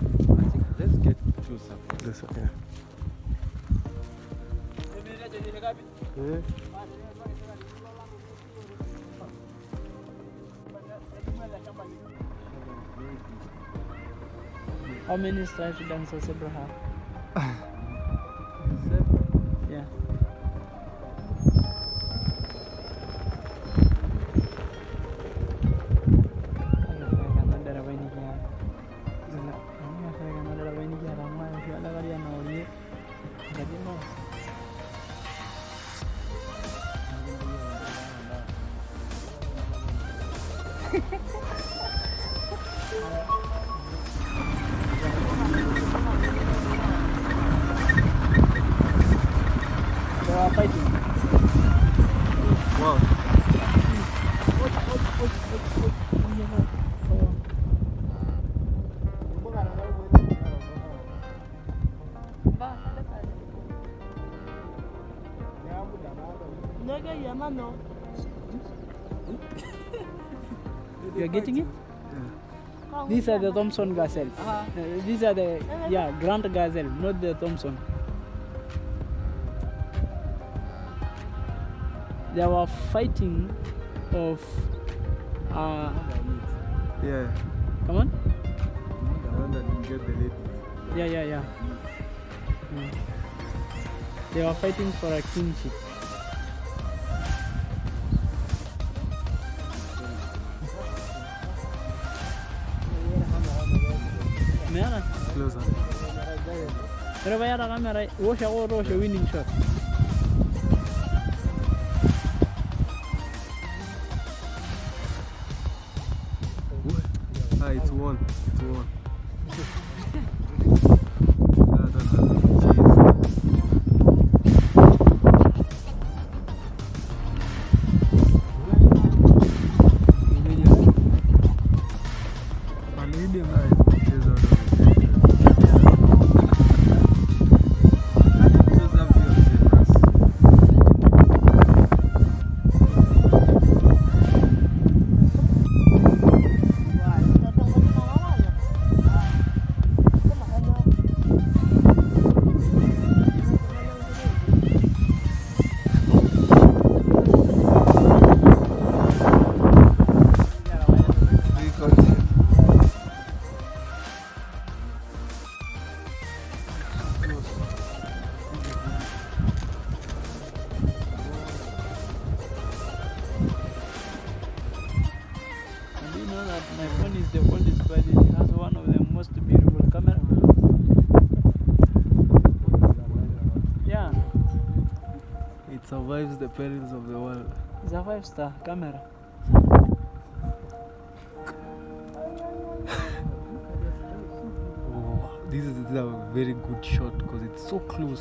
Let's get closer. Closer, yeah. Yeah. How many stripes does a zebra have? Yeah. They are fighting. Wow. You are getting it? Yeah. These are the Thompson gazelle. These are the Grant gazelle, not the Thompson. They were fighting of. Yeah. Come on. The one that didn't get the lady. Yeah. They were fighting for a kingship. Closer. Camera, watch a winning shot. Ah, it's one. It's one. My phone is the oldest, but it has one of the most beautiful cameras. Yeah. It survives the perils of the world. It's a 5-star camera. Oh, this is a very good shot because it's so close.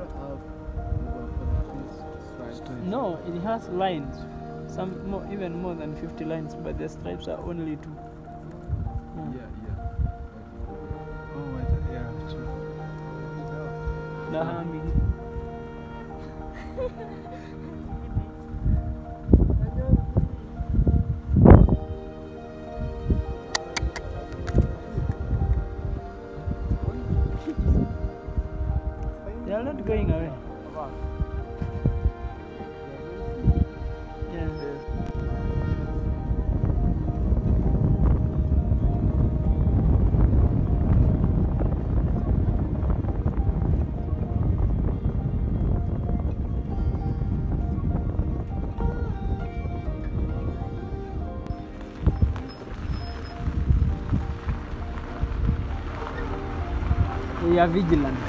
No, it has lines. Some more, even more than 50 lines, but the stripes are only 2. Oh, yeah, true. The humming. They are not going away. Yeah. We are vigilant.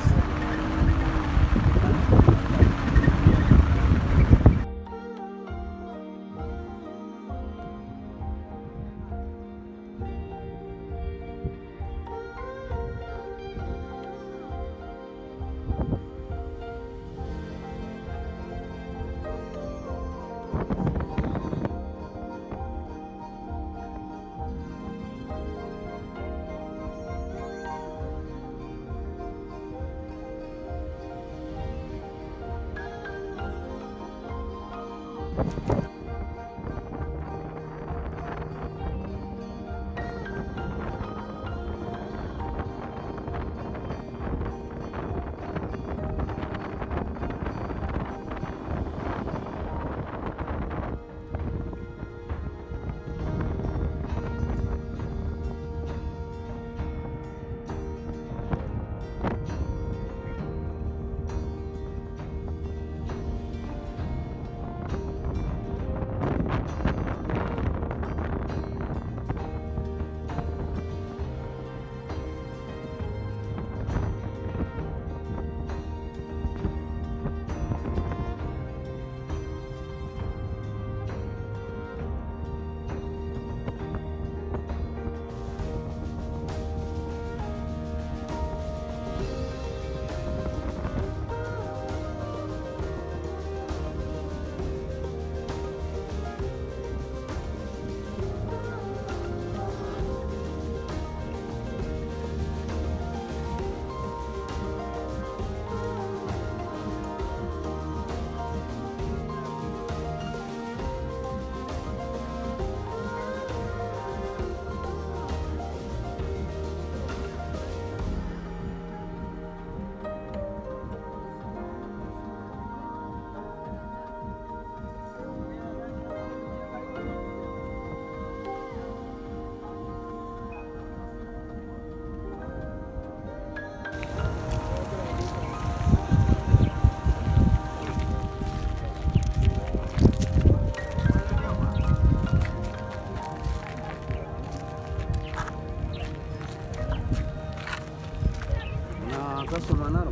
customer Narok.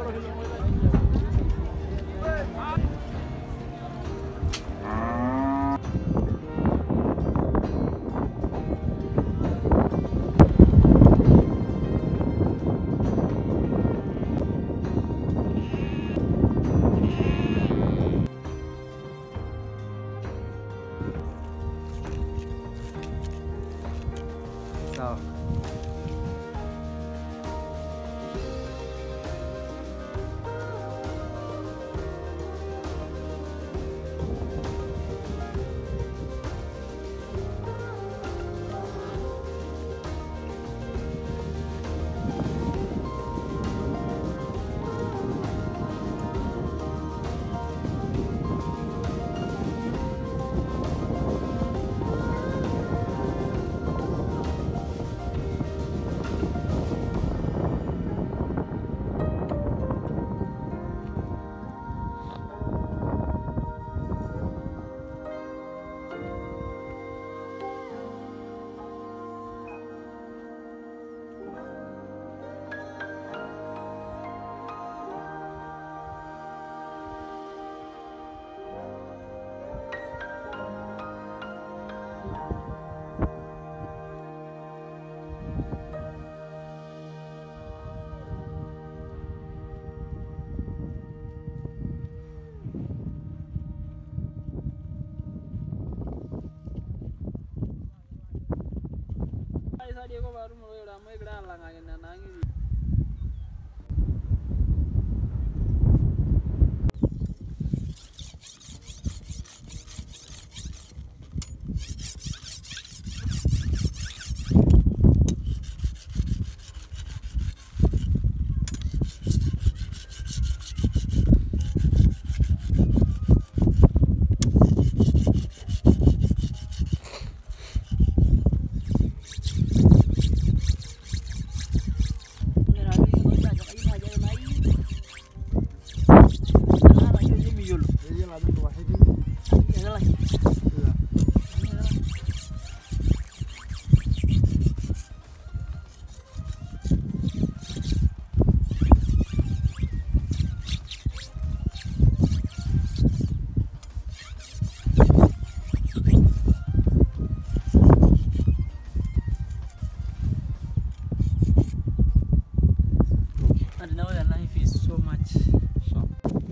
Sawa. And now the knife is so much sharp.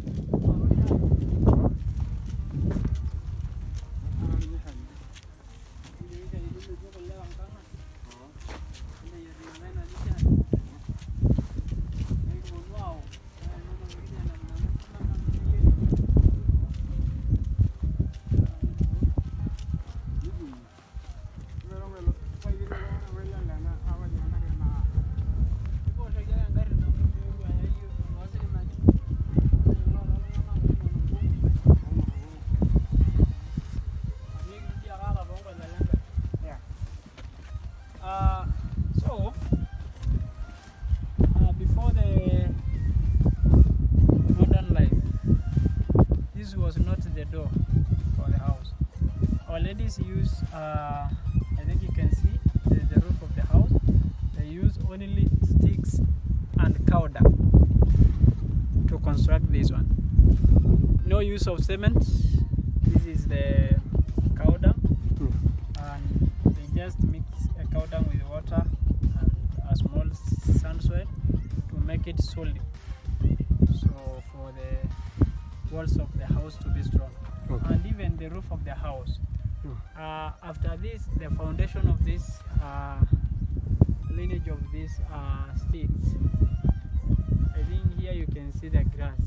Before the modern life, this was not the door for the house. Our ladies use, I think you can see the roof of the house. They use only sticks and cow dung to construct this one. No use of cement. This is the cow dung, and they just mix a cow dung with water and a small sand soil to make it solid, so for the walls of the house to be strong. Okay. And even the roof of the house. After this, the foundation of this lineage of these sticks, I think here you can see the grass.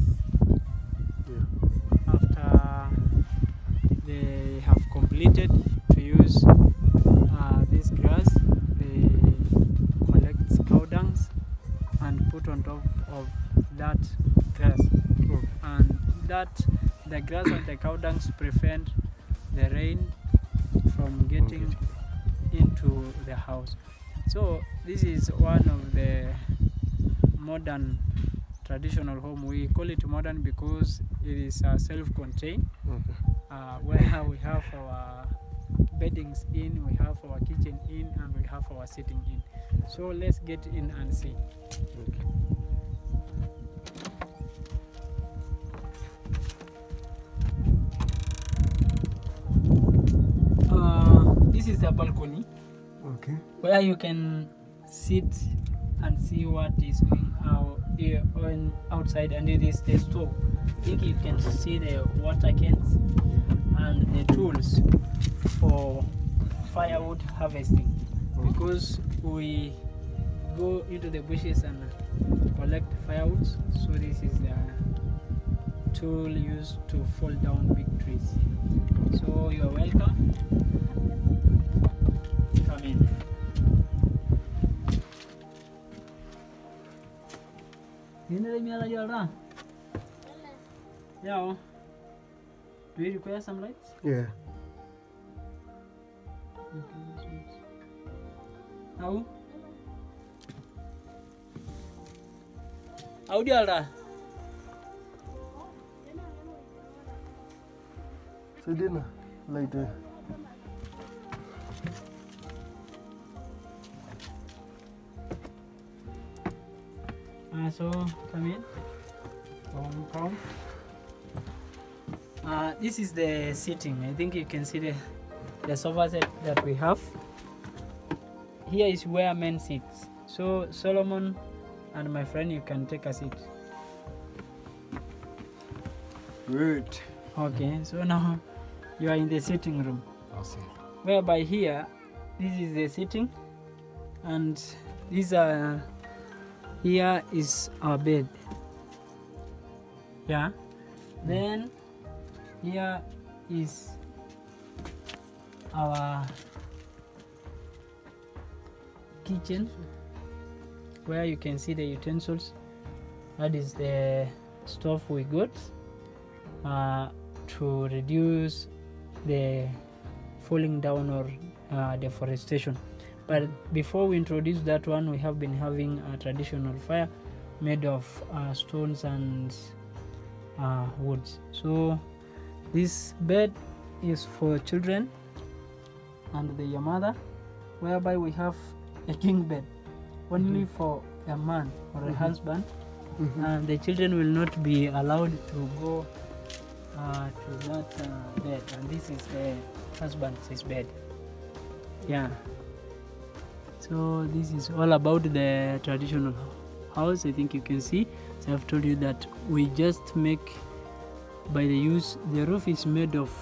Yeah. After they have completed to use this grass, they collect cow dungs and put on top of that grass. Okay. And the grass and the cow dungs prevent the rain from getting into the house. So this is one of the modern traditional home. We call it modern because it is self-contained, where we have our beddings in, we have our kitchen in, and we have our sitting in. So let's get in and see. Okay. is a balcony Okay. where you can sit and see what is going on outside, and it is the stove. I think you can see the water cans and the tools for firewood harvesting, because we go into the bushes and collect firewood. So this is the tool used to fall down big trees. So you are welcome. Come in. Yeah. Do you require some lights? Yeah. How? How do you So dinner later. So come in. Come. This is the sitting. I think you can see the sofa set that we have. Here is where men sit. So Solomon and my friend, you can take a seat. Good. Okay, so now you are in the sitting room. Awesome. Whereby here, this is the sitting, and here is our bed. Yeah. Then here is our kitchen, where you can see the utensils. That is the stove we got to reduce the falling down or deforestation. But before we introduce that one, we have been having a traditional fire made of stones and woods. So this bed is for children and their mother, whereby we have a king bed only for a man or a husband, and the children will not be allowed to go to that bed, and this is the husband's bed. Yeah. So this is all about the traditional house. I think you can see. So I've told you that we just make by the use. The roof is made of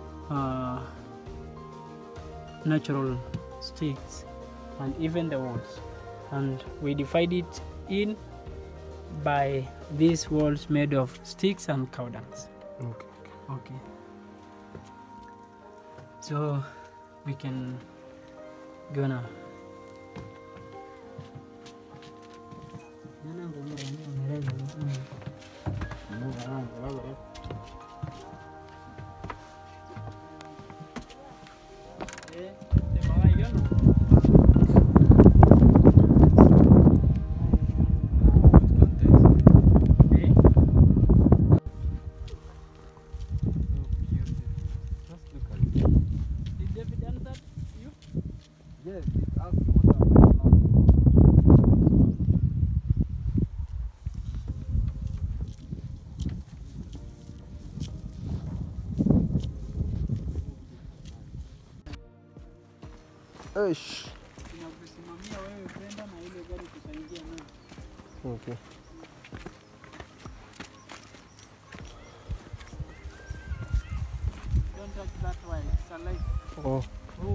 natural sticks and even the walls, and we divide it in by these walls made of sticks and cow dungs. Okay. So we can go now. Yes, it's asking what I'm doing now. Eish. Tunakusimamia wewe kwenda na ile gari kusaidia nayo. Okay. Don't touch that wire, it's alive. Oh. Oh,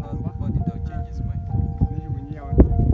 first before the dog changes mind. Nishimunyia watu.